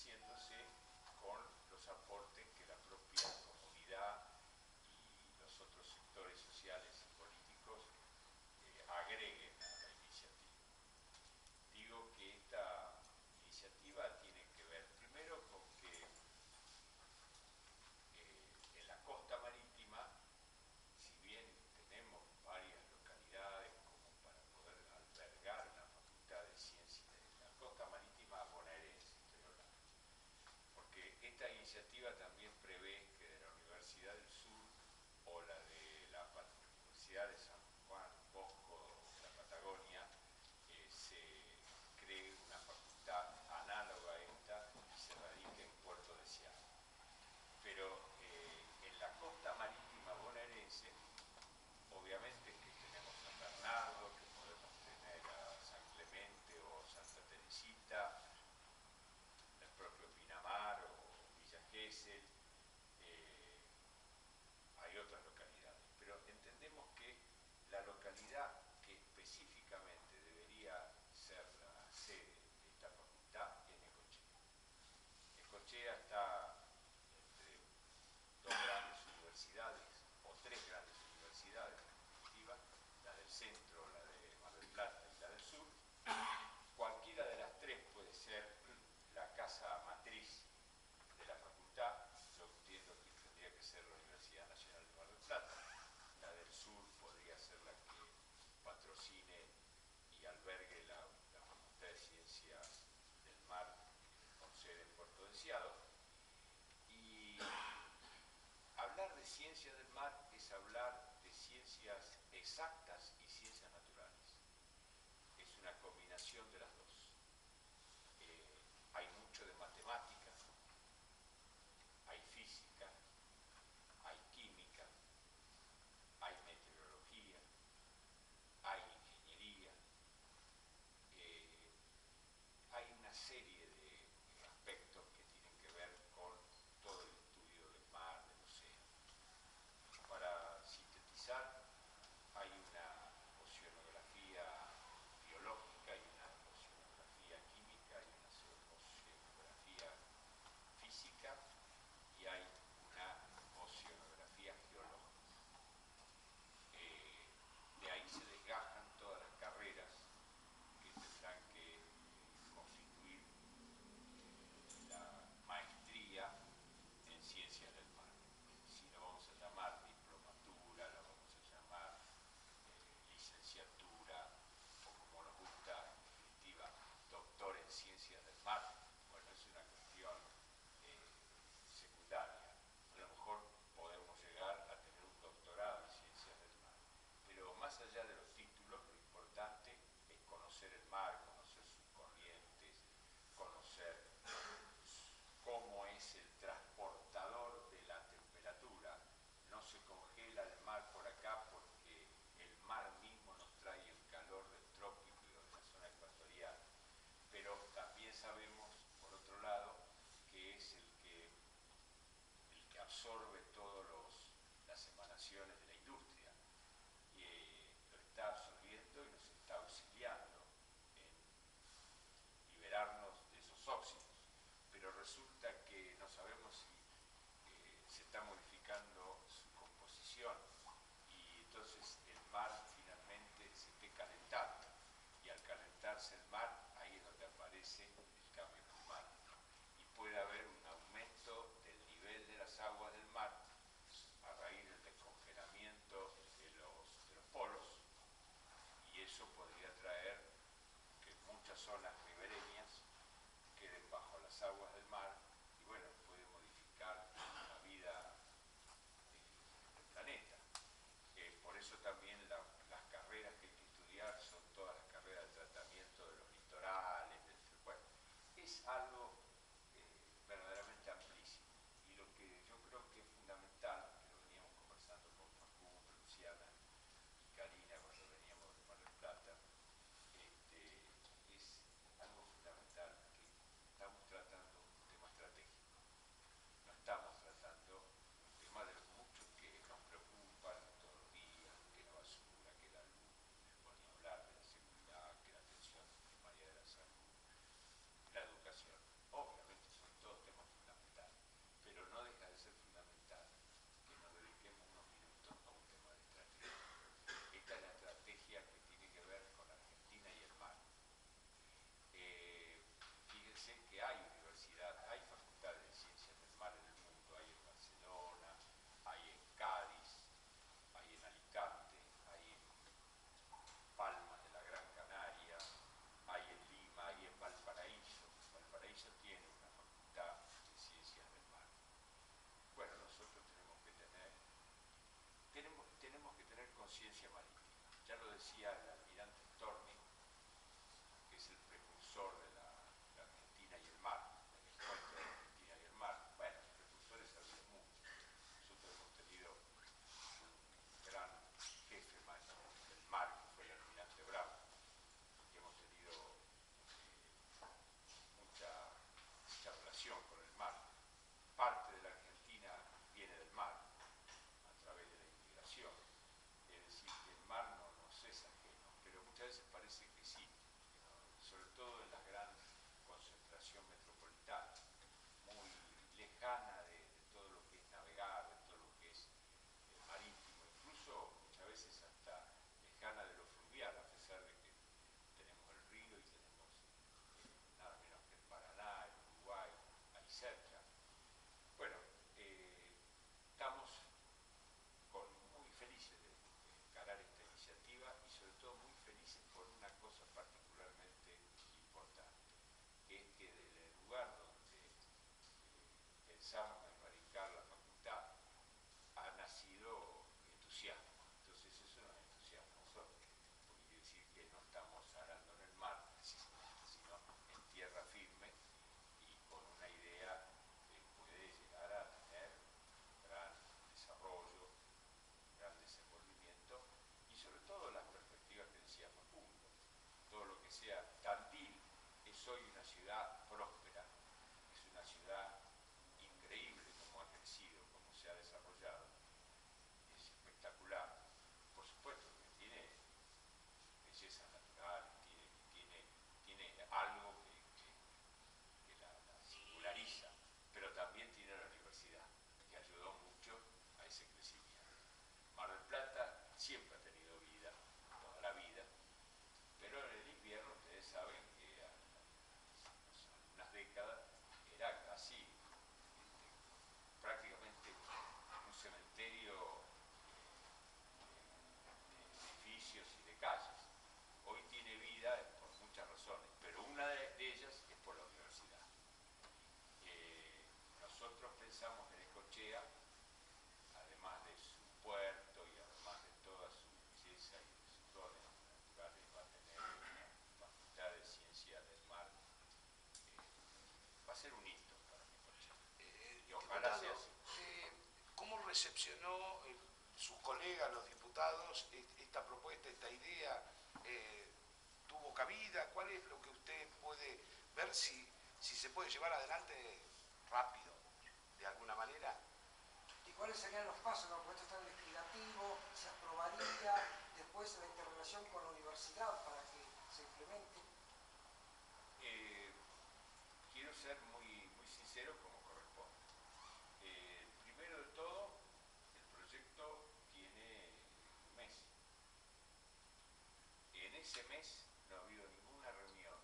enriqueciéndose con los aportes que la propia comunidad y los otros sectores sociales y políticos agreguen a la iniciativa. Digo que esta iniciativa tiene que ver primero con que en la costa marítima, si bien tenemos varias localidades como para poder albergar una facultad de ciencias, la costa marítima bonaerense, estoy hablando, porque esta iniciativa también prevé que de la Universidad del Sur o la de la Universidad de San Juan Bosco de la Patagonia se cree una facultad análoga a esta y se radique en Puerto Deseado. Pero en la costa marítima bonaerense, obviamente que tenemos San Bernardo, que podemos tener a San Clemente o Santa Teresita, el propio Pinamar o Villa Gesell, hay otras localidades, pero entendemos que la localidad que específicamente debería ser la sede de esta facultad es Necochea. Necochea está entre dos grandes universidades, o tres grandes universidades en definitiva, la del centro, la de Mar del Plata y la del sur. Cualquiera de las tres puede ser la casa matriz de la facultad. Yo entiendo que tendría que ser la Universidad Nacional de Mar del Plata. La del sur podría ser la que patrocine y albergue la Facultad de Ciencias del Mar con sede en Puerto Deseado. Y hablar de ciencia del mar es hablar de ciencias exactas y ciencias naturales. Es una combinación de las dos. Hay mucho de matemática, hay física, hay química, hay meteorología, hay ingeniería, hay una serie de aspectos que tienen que ver con todo el estudio del mar, del océano. Para sintetizar, hay una oceanografía biológica, hay una oceanografía química, hay una oceanografía física y hay una oceanografía geológica. De ahí se desgajan todas las carreras que tendrán que constituir la maestría en ciencias del mar. Si lo vamos a llamar diplomatura, lo vamos a llamar licenciatura, o como nos gusta, en definitiva, doctor en ciencias del mar, bueno, es una cuestión secundaria. A lo mejor podemos llegar a tener un doctorado en ciencias del mar, pero más allá de los títulos, lo importante es conocer el mar, conocer sus corrientes, conocer cómo es el transportador de la temperatura. No se congela el mar por acá porque el mar mismo nos trae el calor del trópico y de la zona ecuatorial. Pero también sabemos, por otro lado, que es el que absorbe todas las emanaciones de la industria. Lo está absorbiendo y nos está auxiliando en liberarnos de esos óxidos. Pero resulta que no sabemos si se está modificando su composición y entonces el mar finalmente se esté calentando, y al calentarse el mar, ahí es donde aparece el cambio climático y puede haber un aumento del nivel de las aguas del mar a raíz del descongelamiento de los polos, y eso podría traer que muchas zonas ribereñas queden bajo las aguas del mar y bueno, puede modificar la vida del planeta. Por eso también las carreras que hay que estudiar son todas las carreras de tratamiento de los litorales, bueno, es algo verdaderamente amplísimo. Y lo que yo creo que es fundamental, que lo veníamos conversando con Facundo, Luciana y Karina cuando veníamos de Mar del Plata, pensamos en radicar la facultad, ha nacido entusiasmo. Entonces eso nos entusiasma a nosotros, porque quiere decir que no estamos arando en el mar, precisamente, sino en tierra firme y con una idea que puede llegar a tener gran desarrollo, gran desenvolvimiento y sobre todo las perspectivas que decía Facundo. Todo lo que sea Tandil es hoy una ciudad próspera, es una ciudad increíble como ha crecido, como se ha desarrollado, es espectacular. Por supuesto que tiene bellezas naturales, tiene algo que la singulariza, pero también tiene la universidad, que ayudó mucho a ese crecimiento. Mar del Plata siempre ha tenido vida, toda la vida, pero en el invierno ustedes saben que hace algunas décadas era casi prácticamente un cementerio de edificios y de calles. Hoy tiene vida por muchas razones, pero una de ellas es por la universidad. Nosotros pensamos que Necochea, además de su puerto y además de toda su belleza y de sus dones naturales, va a tener una facultad de ciencia del mar. Va a ser un hito para Necochea. Y ojalá sea así. ¿Cómo recepcionó sus colegas, los diputados, esta propuesta, esta idea? ¿Tuvo cabida? ¿Cuál es lo que usted puede ver si se puede llevar adelante rápido, de alguna manera? ¿Y cuáles serían los pasos? ¿No? Porque esto está en legislativo, se aprobaría, después la interrelación con la universidad para que se implemente. Quiero ser muy sincero como corresponde. Primero de todo, el proyecto tiene un mes. En ese mes no ha habido ninguna reunión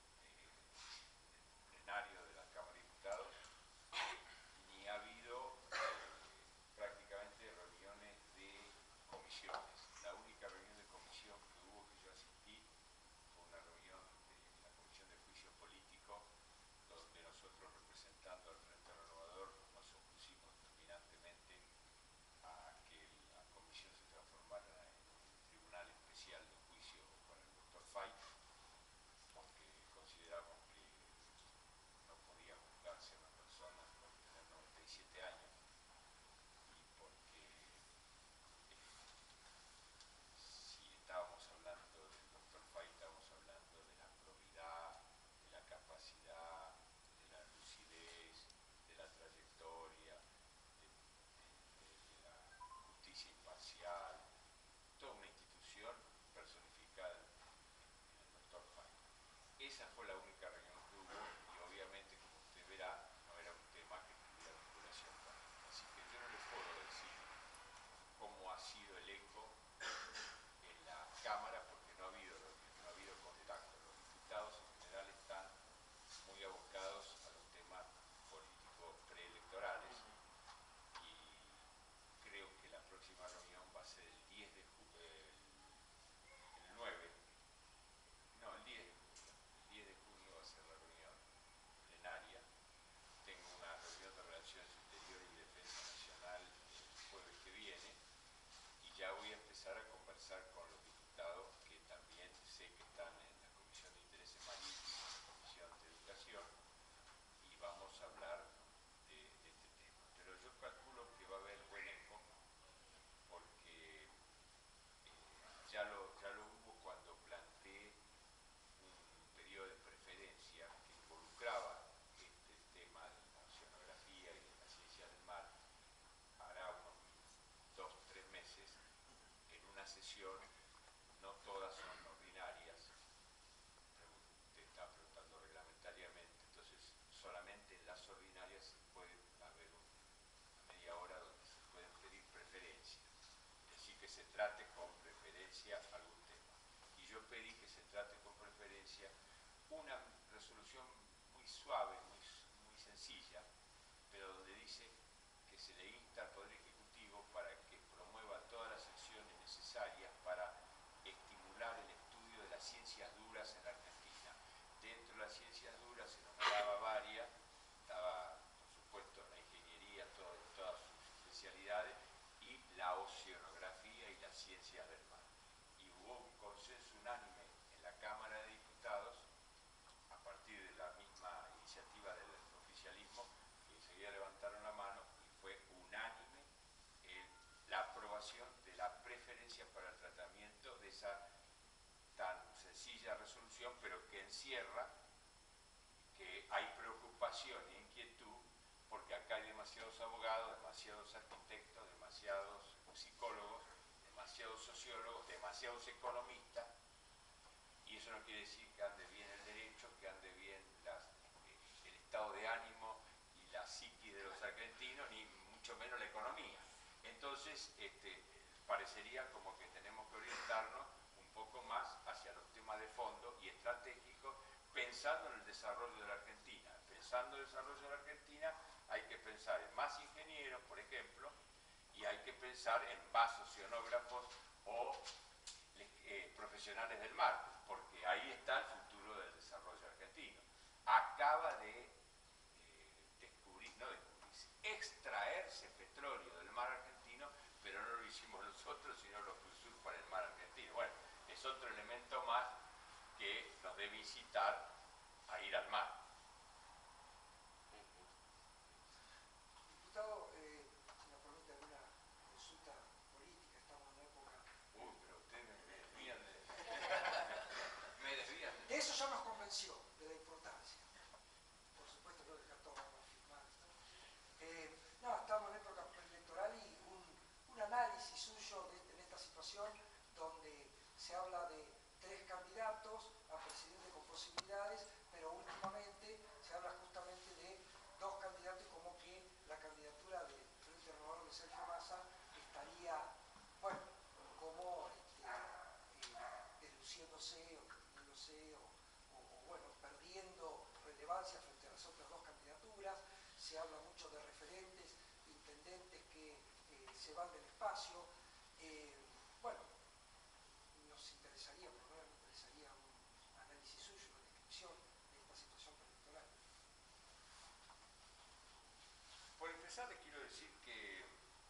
del plenario de la Cámara de Diputados, ni ha habido prácticamente reuniones de comisiones. La única reunión de comisión que hubo, que yo asistí, fue una reunión de la Comisión de Juicio Político, donde nosotros, representando al Frente Renovador, nos opusimos terminantemente a que la comisión se transformara en un tribunal especial de juicio para el doctor Fay, porque consideramos que no podía juzgarse a una persona por tener 97 años y porque si estábamos hablando del doctor Fay, estábamos hablando de la probidad, de la capacidad, de la lucidez, de la trayectoria, de la justicia imparcial, toda una institución personificada en el doctor Fay. Esa fue la única reunión que hubo y obviamente, como usted verá, no era un tema que tuviera vinculación con él. Así que yo no le puedo decir cómo ha sido el eco en la Cámara porque no ha habido reunión, no ha habido contacto. Los diputados en general están muy abocados a los temas políticos preelectorales y creo que la próxima reunión va a ser el 10 de julio, el 9, no, el 10 de junio. El 10 de junio va a ser la reunión plenaria. Tengo una reunión de Relaciones Exteriores y Defensa Nacional el jueves que viene y ya voy a empezar a conversar con los diputados que también sé que están en la Comisión de Intereses Marítimos, en la Comisión de Educación, y vamos a hablar de este tema. Pero yo calculo que va a haber buen eco porque ya lo hubo cuando planteé un periodo de preferencia que involucraba este tema de la oceanografía y de la ciencia del mar hará unos 2 o 3 meses en una sesión. No todas son ordinarias, usted está preguntando reglamentariamente, entonces solamente en las ordinarias puede haber una media hora donde se pueden pedir preferencias, es decir, que se trate con preferencia algún tema. Y yo pedí que se trate con preferencia una resolución muy suave, muy sencilla, pero donde dice que se le insta al Poder Ejecutivo para que promueva todas las acciones necesarias para estimular el estudio de las ciencias duras en la Argentina. Dentro de las ciencias duras se nombraba varias, estaba por supuesto la ingeniería encierra que hay preocupación e inquietud porque acá hay demasiados abogados, demasiados arquitectos, demasiados psicólogos, demasiados sociólogos, demasiados economistas, y eso no quiere decir que ande bien el derecho, que ande bien el estado de ánimo y la psiquis de los argentinos, ni mucho menos la economía. Entonces, parecería como que tenemos que orientarnos un poco más hacia los temas de fondo y estratégicos, pensando en el desarrollo de la Argentina. Pensando en el desarrollo de la Argentina, hay que pensar en más ingenieros, por ejemplo, y hay que pensar en más oceanógrafos o profesionales del mar, porque ahí está el futuro del desarrollo argentino. Acaba de descubrir, no descubrirse, extraerse petróleo del mar argentino, pero no lo hicimos nosotros, sino los que usurpan el mar argentino. Bueno, es otro elemento más que nos debe incitar a ir al mar. Diputado, si me permite alguna consulta política, estamos en una época... Pero ustedes me desvían de... me desvían de... De eso ya nos convenció, de la importancia. Por supuesto, creo que acá todos vamos a firmar esto. No, estamos en época preelectoral y un análisis suyo en esta situación donde se habla de 3 candidatos a presidente con posibilidades, pero últimamente se habla justamente de 2 candidatos, como que la candidatura del Frente Renovador de Sergio Massa estaría, bueno, como desluciéndose o disminuyéndose o, bueno, perdiendo relevancia frente a las otras 2 candidaturas. Se habla mucho de referentes, intendentes que se van del espacio. Bueno, nos interesaría, por lo menos me interesaría un análisis suyo, una descripción de esta situación preelectoral. Por empezar, les quiero decir que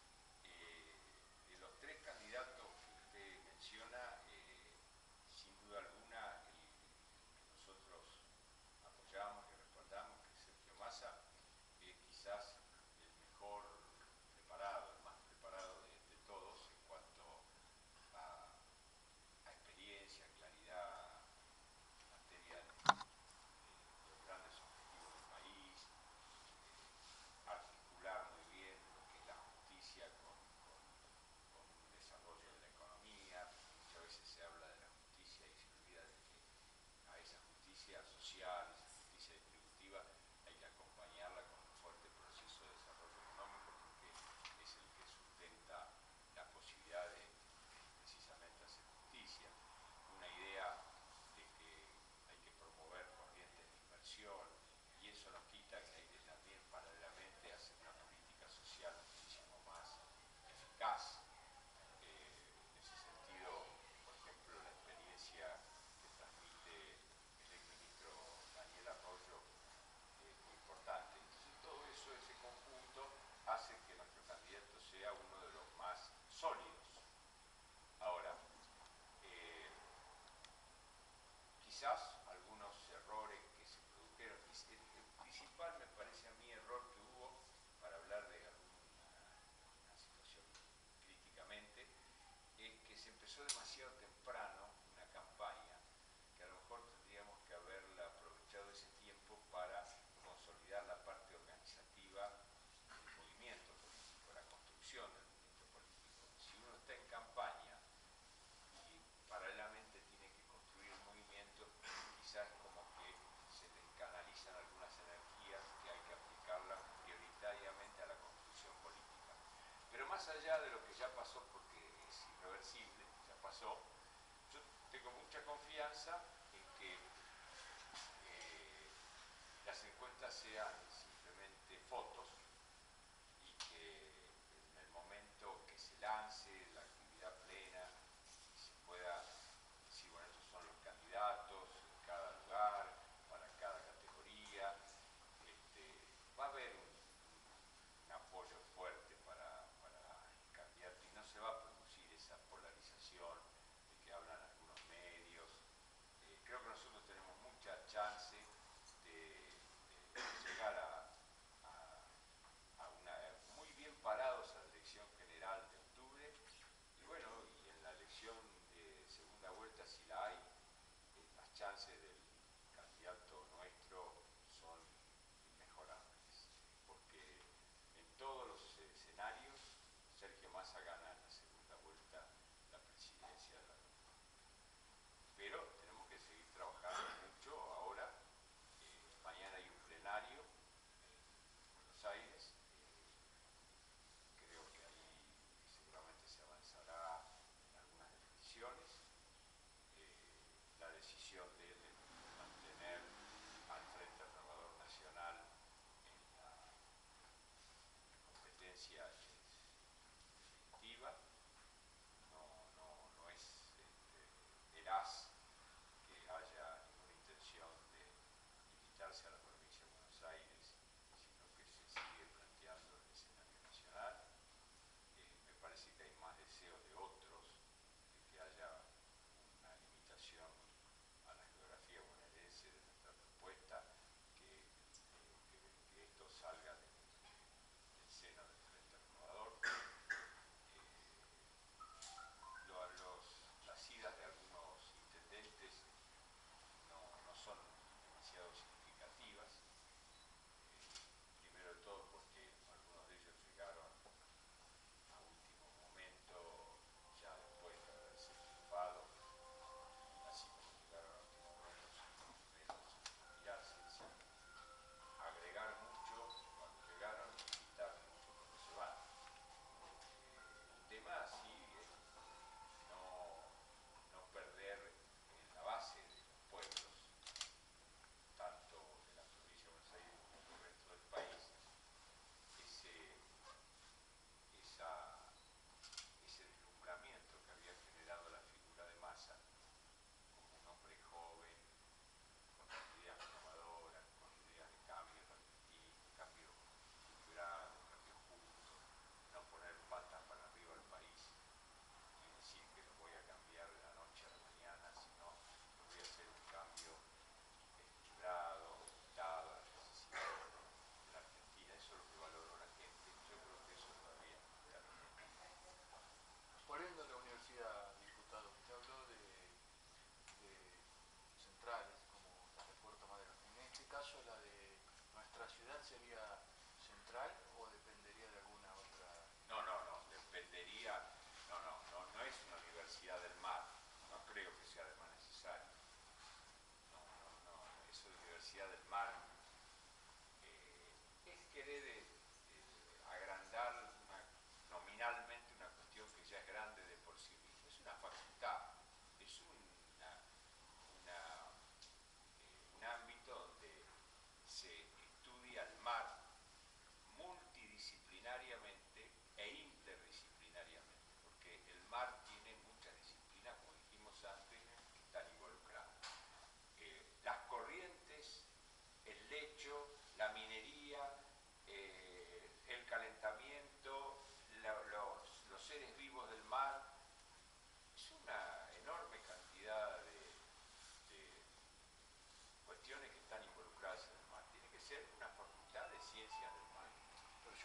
de los 3 candidatos que usted menciona, sin duda alguna, el que nosotros apoyamos y respaldamos, que es Sergio Massa, es quizás el mejor preparado, el más preparado de todos en cuanto a experiencia, claridad, en materia de los grandes objetivos del país, articular muy bien lo que es la justicia con un desarrollo de la economía. Muchas veces se habla de la justicia y se olvida de que a esa justicia social, esa justicia distributiva, hay que acompañarla con un fuerte proceso de desarrollo económico, porque es el que sustenta la posibilidad de precisamente hacer justicia. Una idea de que hay que promover corrientes de inversión, y eso no quita que hay que también paralelamente hacer una política social muchísimo más eficaz. En ese sentido, por ejemplo, la experiencia que transmite el exministro Daniel Arroyo es muy importante. Entonces, todo eso, ese conjunto, hace que nuestro candidato sea uno de los más sólidos. Ahora, quizás algunos errores que se produjeron, el principal me parece a mí error que hubo, para hablar de una situación críticamente, es que se empezó demasiado temprano una campaña que a lo mejor tendríamos que haberla aprovechado ese tiempo para consolidar la parte organizativa del movimiento político, la construcción del movimiento político. Si uno está en campaña y paralelamente tiene que construir el movimiento, quizás como que se descanalizan algunas energías que hay que aplicarlas prioritariamente a la construcción política. Pero más allá de lo que ya pasó, porque es irreversible, ya pasó, yo tengo mucha confianza en que las encuestas sean simplemente fotos y que en el momento que se lance la actividad plena se pueda decir, bueno, estos son los candidatos en cada lugar, para cada categoría. Va a haber un apoyo fuerte para el candidato y no se va a producir esa polarización de que hablan algunos medios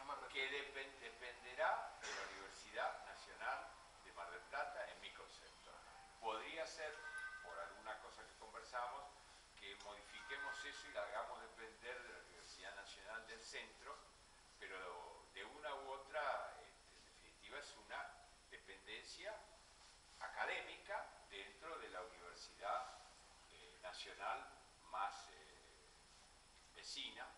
que dependerá de la Universidad Nacional de Mar del Plata, en mi concepto. Podría ser, por alguna cosa que conversamos, que modifiquemos eso y la hagamos depender de la Universidad Nacional del Centro, pero de una u otra, en definitiva, es una dependencia académica dentro de la Universidad Nacional más vecina,